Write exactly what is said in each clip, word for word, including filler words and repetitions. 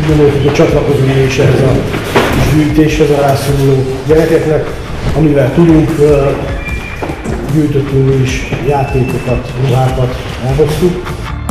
gondoltuk, hogy csatlakozunk is ehhez a gyűjtéshez a rászoruló gyerekeknek, amivel tudunk, gyűjtöttünk mi is játékokat, ruhákat elhoztuk.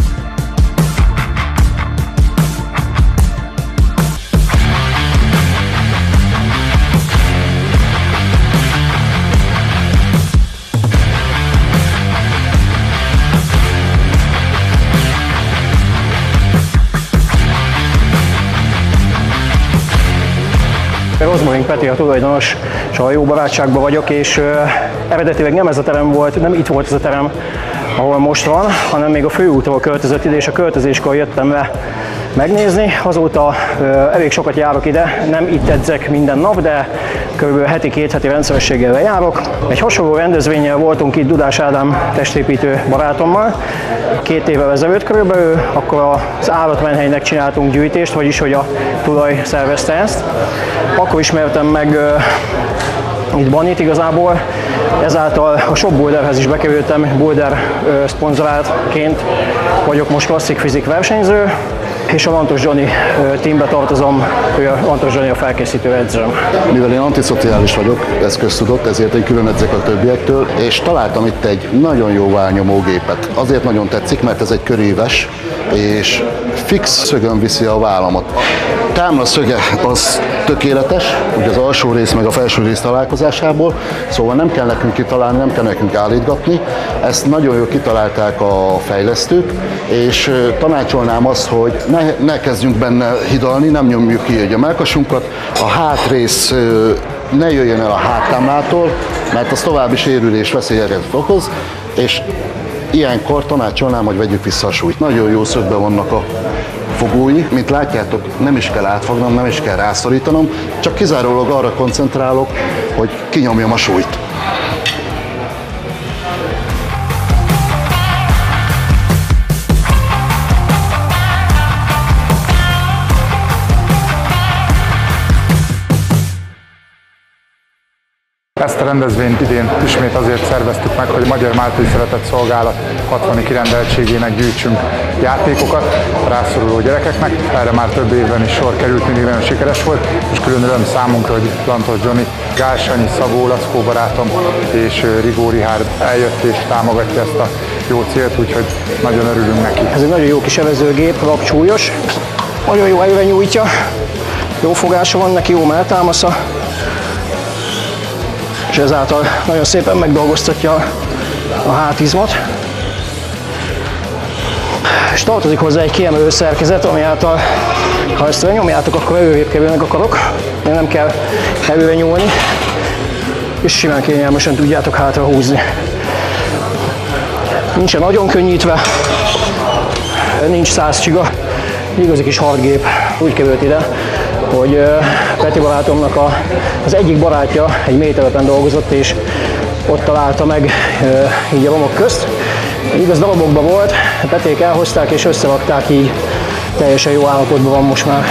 Rozmarin Peti a tulajdonos, és a jó barátságban vagyok, és uh, eredetileg nem ez a terem volt, nem itt volt ez a terem, ahol most van, hanem még a főútról költözött ide, és a költözéskor jöttem le megnézni. Azóta uh, elég sokat járok ide, nem itt edzek minden nap, de kb. heti, két heti rendszerességgel járok. Egy hasonló rendezvényen voltunk itt Dudás Ádám testépítő barátommal, két évvel ezelőtt körülbelül, akkor az állatmenhelynek csináltunk gyűjtést, vagyis hogy a tulaj szervezte ezt. Akkor ismertem meg uh, itt Bannit igazából, ezáltal a Shop Boulderhez is bekerültem, Boulder uh, szponzoráltként vagyok most Classic Physics versenyző, és a Lantos Johnny uh, teambe tartozom, ő a Lantos Johnny a felkészítő edzőm. Mivel én antiszociális vagyok, ez köztudott, ezért én külön edzek a többiektől, és találtam itt egy nagyon jó válnyomógépet. Azért nagyon tetszik, mert ez egy köréves, és fix szögön viszi a vállamat. A támla szöge az tökéletes, ugye az alsó rész meg a felső rész találkozásából, szóval nem kell nekünk kitalálni, nem kell nekünk állítgatni. Ezt nagyon jól kitalálták a fejlesztők, és tanácsolnám azt, hogy ne, ne kezdjünk benne hidalni, nem nyomjuk ki a mellkasunkat, a hátrész ne jöjjön el a háttámlától, mert az további sérülés veszélyeket okoz, és ilyenkor tanácsolnám, hogy vegyük vissza a súlyt. Nagyon jó szögben vannak a fogói, mint látjátok, nem is kell átfognom, nem is kell rászorítanom, csak kizárólag arra koncentrálok, hogy kinyomjam a súlyt. Ezt a rendezvényt idén ismét azért szerveztük meg, hogy a Magyar Máltai Szeretett Szolgálat hatvani kirendeltségének gyűjtsünk játékokat a rászoruló gyerekeknek. Erre már több évben is sor került, mindig nagyon sikeres volt, és külön öröm számunkra, hogy Lantos Johnny, Gál Sanyi, Szabó Lackó barátom és Rigó Richárd eljött és támogatja ezt a jó célt, úgyhogy nagyon örülünk neki. Ez egy nagyon jó kis evezőgép, rakcsúlyos, nagyon jó erőre nyújtja, jó fogása van neki, jó melltámasza, és ezáltal nagyon szépen megdolgoztatja a hátizmot. És tartozik hozzá egy kiemelő szerkezet, ami által, ha ezt nyomjátok, akkor erőrébb kerülnek a karok, de nem kell erőre nyúlni, és simán kényelmesen tudjátok hátra húzni. Nincsen nagyon könnyítve, nincs száz csiga, igazi kis hardgép, úgy került ide, hogy Peti barátomnak a, az egyik barátja egy mélytelepen dolgozott, és ott találta meg így a romok közt. Igaz darabokban volt, Peték elhozták és összerakták, így teljesen jó állapotban van most már.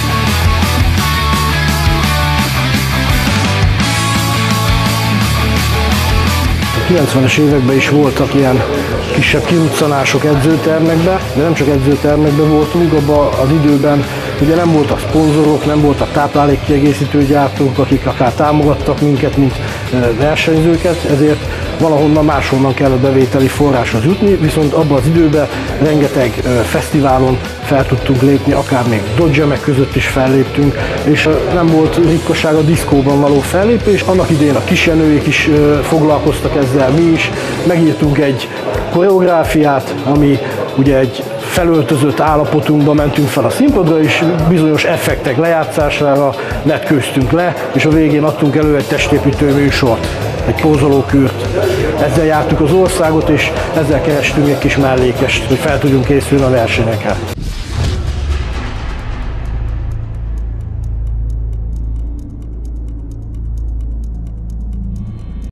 A kilencvenes években is voltak ilyen kisebb kiruccanások edzőtermekbe, de nem csak edzőtermekben voltunk, abban az időben ugye nem voltak szponzorok, nem voltak táplálékkiegészítő gyártók, akik akár támogattak minket, mint versenyzőket, ezért valahonnan máshonnan kellett bevételi forráshoz jutni, viszont abban az időben rengeteg fesztiválon fel tudtunk lépni, akár még Dodge-emek között is felléptünk, és nem volt ritkaság a diszkóban való fellépés. Annak idején a kisjenőik is foglalkoztak ezzel, mi is. Megírtunk egy koreográfiát, ami ugye egy felöltözött állapotunkban mentünk fel a színpadra, és bizonyos effektek lejátszására netkőztünk le, és a végén adtunk elő egy testépítő műsort, egy pózolókürt. Ezzel jártuk az országot, és ezzel kerestünk egy kis mellékest, hogy fel tudjunk készülni a versenyekre.